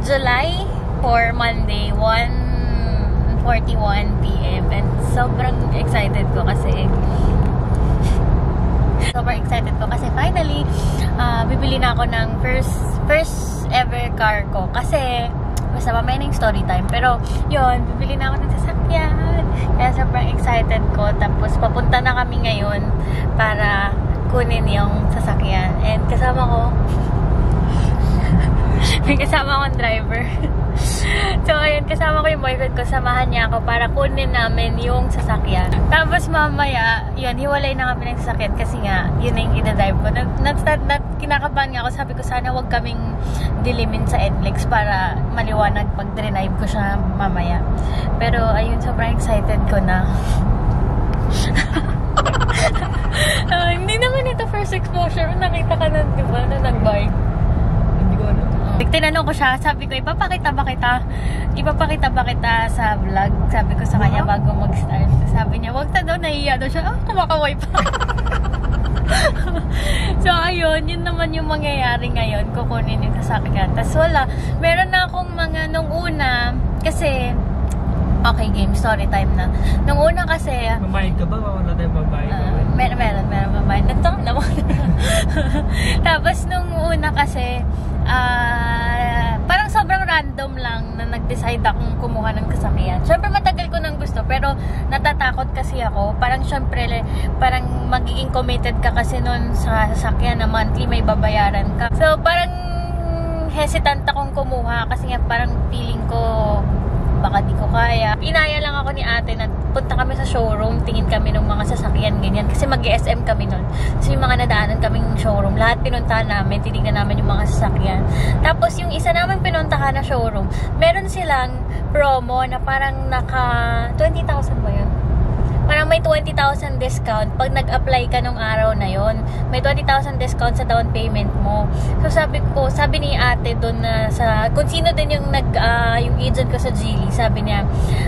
July 4, Monday, 1:41 PM. And sobrang excited ko kasi finally, bibili na ako ng first ever car ko. Kasi, basta mamaya na yung story time. Pero, yun, bibili na ako ng sasakyan. Kaya sobrang excited ko. Tapos, papunta na kami ngayon para kunin yung sasakyan. And kasama ko, may kasama akong driver. So, ayun, kasama ko yung boyfriend ko. Samahan niya ako para kunin namin yung sasakyan. Tapos mamaya, yun, hiwalay na kami ng sasakyan kasi nga, yun na yung ina-drive ko. Kinakabahan nga ako. Sabi ko, sana wag kaming dilimin sa NLEX para maliwanag pag drive ko siya mamaya. Pero, ayun, sobrang excited ko na. Hindi naman ito first exposure. Nakita ka na, di ba, na nag-bike. Tinanong ko siya, sabi ko, ipapakita ba kita sa vlog? Sabi ko sa kanya bago mag-start. Sabi niya, wag na daw, nahiya daw siya. Kumakaway pa. So, ayun, yun naman yung mangyayari ngayon. Kukunin yung sasakyan. Tapos wala, meron na akong mga, nung una, kasi, okay, game, story time na. Nung una kasi, mabayad ka ba? Wala tayong babayad? Meron babayad. Nagtong naman. Tapos, nung una kasi, parang sobrang random lang na nag-decide akong kumuha ng sasakyan. Siyempre matagal ko nang gusto, pero natatakot kasi ako. Parang siyempre, parang magiging committed ka kasi nun sa sasakyan na monthly may babayaran ka. So parang hesitant akong kumuha kasi nga parang feeling ko baka di ko kaya. Inaya lang ako ni ate na punta kami sa showroom, tingin kami ng mga sasakyan, ganyan. Kasi mag-SM kami nun. So yung mga nadaanan kaming showroom, lahat pinuntahan namin, tinignan namin yung mga sasakyan. Tapos yung isa naman pinuntahan na showroom, meron silang promo na parang naka 20,000 ba yun? Parang may 20,000 discount pag nag-apply ka nung araw na yon. May 20,000 discount sa down payment mo. So sabi ni ate doon na sa kung sino din yung yung agent ko sa Geely, sabi niya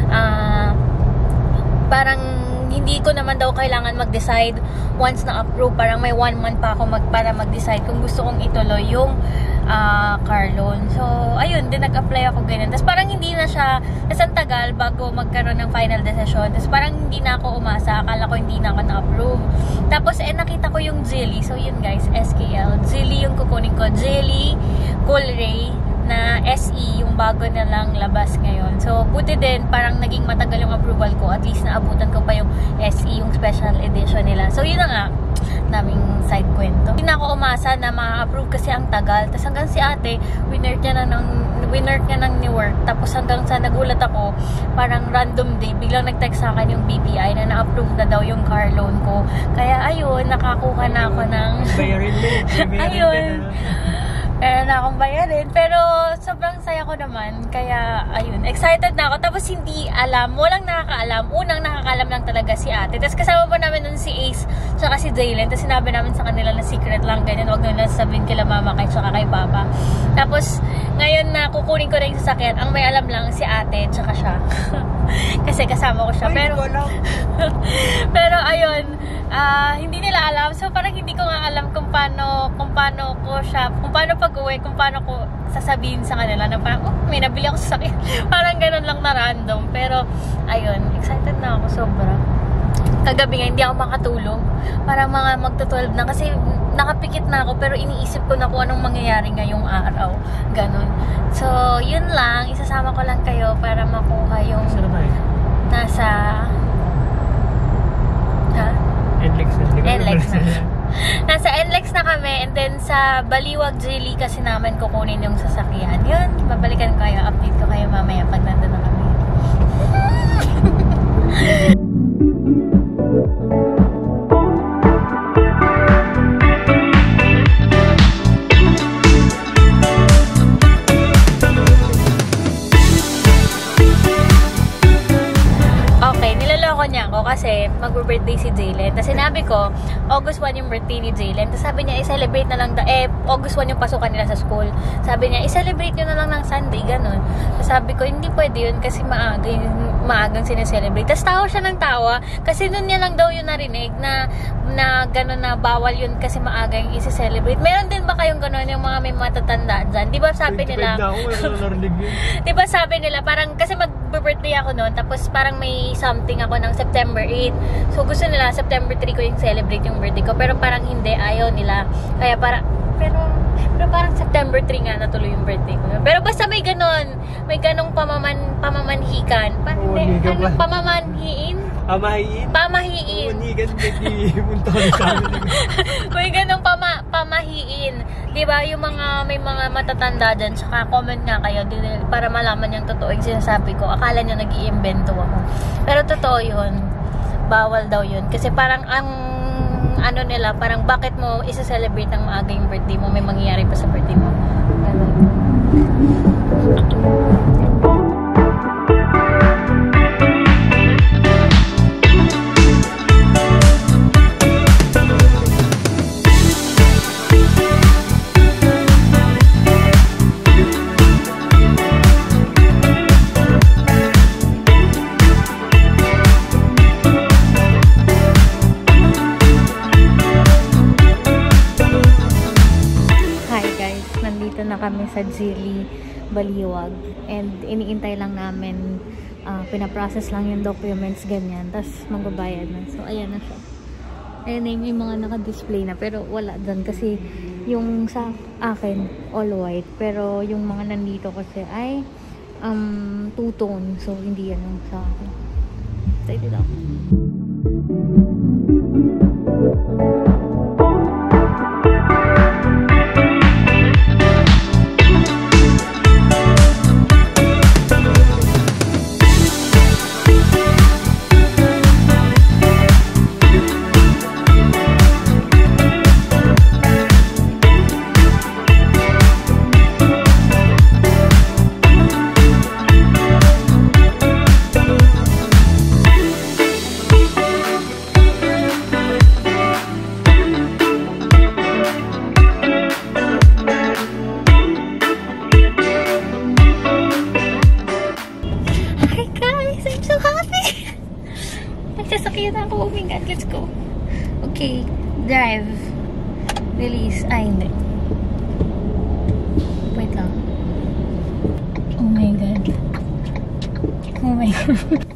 parang hindi ko naman daw kailangan mag-decide once na approve. Parang may 1 month pa ako para mag-decide kung gusto kong ituloy yung car loan. So, ayun, din nag-apply ako ganyan. Tapos parang hindi na siya, kasi ang tagal bago magkaroon ng final decision. Tapos parang hindi na ako umasa. Akala ko hindi na ako na-approve. Tapos, nakita ko yung Geely. So, yun guys, SKL. Geely yung kukunin ko. Geely Coolray na SE, yung bago na lang labas ngayon. So, buti din, parang naging matagal yung approval ko. At least naabutan ko pa yung SE, yung special edition nila. So, yun na nga, naming side kwento. Hindi na ako umasa na ma-approve kasi ang tagal. Tapos hanggang si ate, winner niya ng new work. Tapos hanggang sa nagulat ako, parang random day, biglang nag-text sa akin yung BPI na na-approve na daw yung car loan ko. Kaya ayun, nakakuha na ako ng bayarin din. ayun. Meron na akong bayarin. Pero sobrang saya ko naman. Kaya, ayun, excited na ako. Tapos hindi alam, walang nakakaalam. Unang nakakaalam lang talaga si ate. Tapos kasama pa namin nun si Ace, tsaka si Jalen. Tapos sinabi namin sa kanila na secret lang, ganyan. Huwag nila sabihin kila mama kay tsaka kay papa. Tapos, ngayon na kukunin ko na yung sasakyan, ang may alam lang si ate, tsaka siya. Kasi kasama ko siya. Pero ayun, hindi nila alam. So parang hindi ko nga alam kung paano pag-uwi, kung paano ko sasabihin sa kanila na parang, may nabili ako sa sasakyan. Parang ganun lang na random. Pero ayun, excited na ako sobra. Kagabi nga, hindi ako makatulog. Parang mga magto-12 na kasi nakapikit na ako pero iniisip ko na kung anong mangyayari ngayong araw. Ganon. So, yun lang. Isasama ko lang kayo para makuha yung nasa NLEX na. Nasa NLEX na kami and then sa Baliwag Geely kasi namin kukunin yung sasakyan. Yun, babalikan ko kayo. Update ko kayo mamaya pag nandun na kami. Kasi mag-birthday si Jalen. Tapos sinabi sabi ko, August 1 yung birthday ni Jalen. Tapos sabi niya, i-celebrate na lang, August 1 yung pasukan nila sa school. Sabi niya, i-celebrate nyo na lang ng Sunday, ganun. Tapos sabi ko, hindi pwede yun kasi maagang sineselebrate. Tapos tawa siya ng tawa, kasi nun niya lang daw yun narinig na gano'n na bawal yun kasi maaga yung isi-celebrate. Meron din ba kayong gano'n yung mga may matatanda dyan? Di ba sabi nila, di ba sabi nila, parang kasi mag-birthday ako noon, tapos parang may something ako ng September 8. So gusto nila, September 3 ko yung celebrate yung birthday ko, pero parang hindi, ayaw nila. Kaya pero parang September 3 nga natuloy yung birthday ko. Pero basta may ganun, may ganong pamamanhikan. Anong pamamanhiin? Pamahiin. May ganong pamahiin. Diba, yung may mga matatanda dyan, saka comment nga kayo para malaman yung totoo yung sinasabi ko. Akala nyo nag-iimbento ako. Pero totoo yun. Bawal daw yun. Kasi parang ano nila, parang bakit mo isa-celebrate ng maaga yung birthday mo, may mangyayari pa sa birthday mo. Kami sa Zili, Baliwag, and iniintay lang namin, pinaprocess lang yung documents, ganyan, tapos magbabayad na. So ayan na siya, ayan na yung mga naka-display na, pero wala dyan kasi yung sa akin all white, pero yung mga nandito kasi ay two-tone, so hindi yan yung sa akin. Excited ako. Sasakyan ako. Oh my God, let's go. Okay, drive. Release. Ay, hindi. Wait lang. Oh my God. Oh my God.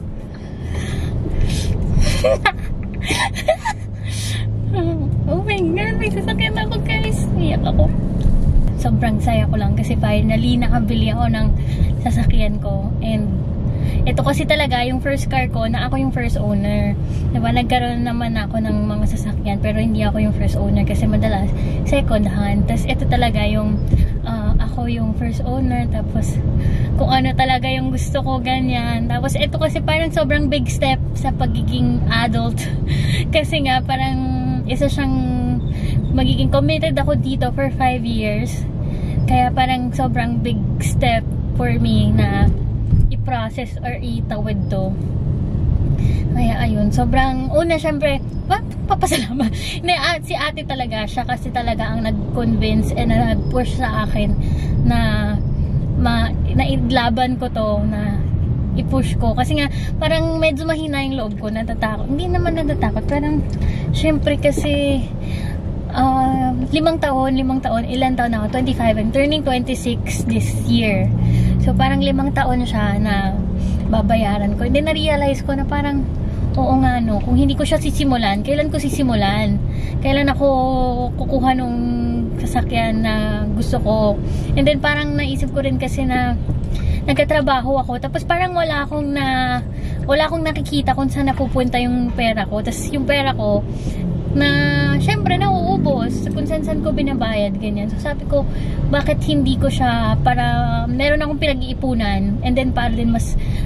Oh my God, may sasakyan ako, guys. Iyak ako. Sobrang saya ko lang kasi finally nakabili ako ng sasakyan ko. And ito kasi talaga yung first car ko na ako yung first owner. Diba? Nagkaroon naman ako ng mga sasakyan pero hindi ako yung first owner kasi madalas second hand. Tapos ito talaga yung ako yung first owner. Tapos kung ano talaga yung gusto ko, ganyan. Tapos ito kasi parang sobrang big step sa pagiging adult. Kasi nga parang isa siyang magiging committed ako dito for 5 years. Kaya parang sobrang big step for me na i-process or itawid to. Kaya ayun, sobrang una syempre, papasalamat. Si ate talaga, siya kasi talaga ang nag-convince and nag-push sa akin na naidlaban ko to, na i-push ko. Kasi nga, parang medyo mahina yung loob ko, natatakot. Hindi naman natatakot, parang syempre kasi 5 taon, ilan taon na ako? 25, I'm turning 26 this year. So parang 5 taon siya na babayaran ko. And then na-realize ko na parang, oo nga no, kung hindi ko siya sisimulan, kailan ko sisimulan? Kailan ako kukuha nung sasakyan na gusto ko? And then parang naisip ko rin kasi na nagkatrabaho ako, tapos parang wala akong nakikita kung saan napupunta yung pera ko. Tapos yung pera ko na syempre nauubos kung saan ko binabayad, ganyan. So sabi ko, bakit hindi ko siya, para meron akong pinag-iipunan, and then para din mas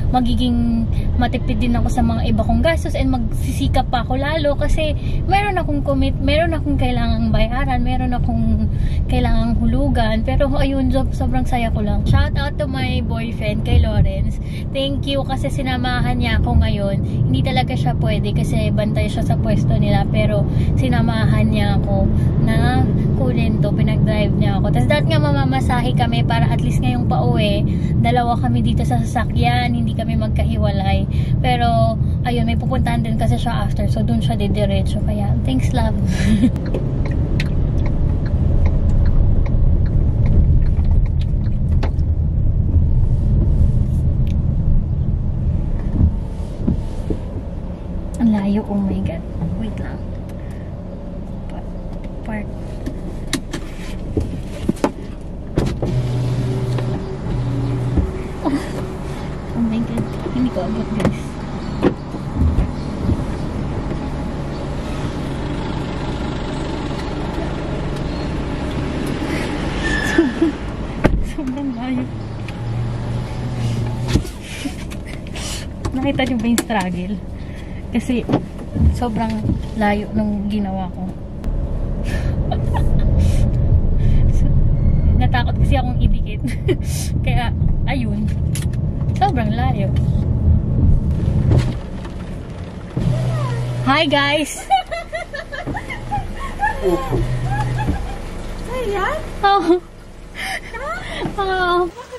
magiging matipid din ako sa mga iba kong gastos and magsisikap pa ako lalo kasi meron akong kailangang bayaran, meron akong kailangang hulugan. Pero ayun, sobrang saya ko lang. Shout out to my boyfriend, kay Lawrence. Thank you kasi sinamahan niya ako ngayon. Hindi talaga siya pwede kasi bantay siya sa pwesto nila, pero sinamahan niya ako na kunin to, pinag-drive niya ako. Tapos dahil nga mamamasahe kami para at least ngayong pauwi, dalawa kami dito sa sasakyan, hindi kami magkahiwalay. Pero ayun, may pupuntahan din kasi siya after, so dun siya didiretso. Kaya thanks, love. Ang layo, oh my god. Wait lang. Park. Oh my god. Hindi ko abot, guys. Sobrang layo. Nakita niyo ba yung struggle? Kasi sobrang layo nung ginawa ko. So, natakot kasi akong idikit. Kaya, ayun. Sobrang layo. Hi, guys! Ayan? Oh. Oh.